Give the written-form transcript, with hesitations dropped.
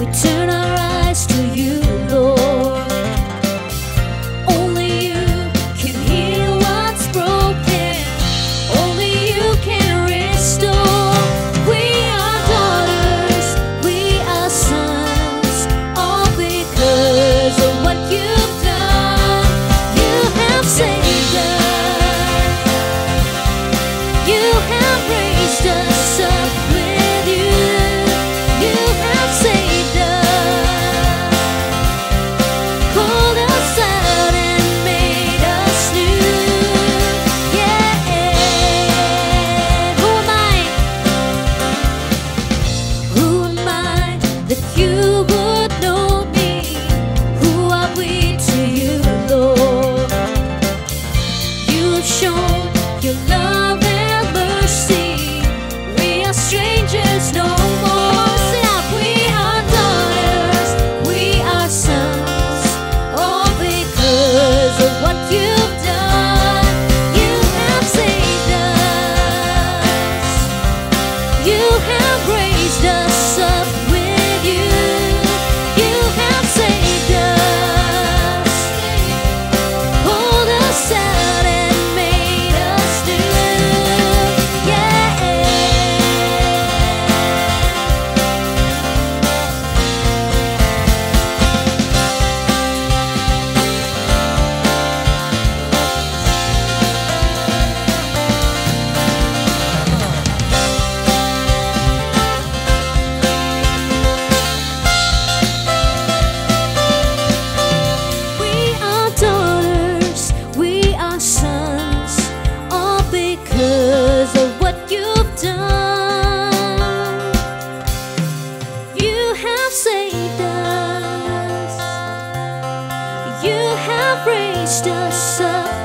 we turn our eyes to you, Lord. Only you can heal what's broken. Only you can restore. We are daughters, we are sons, all because of what you've done. You have saved us. You have raised us up with you. You have saved us, called us out and made us new. Yeah. Who am I? Who am I that you would know me? Who are we to you, Lord? You have shown your love and mercy. We are strangers no more. Say out, we are daughters, we are sons, all because of what you've done. You have saved us. You have raised us up with you. You have saved us, pulled us out and made us new. Yeah. We are daughters, we are sons, all because of what you've done. You have saved us. You have raised us up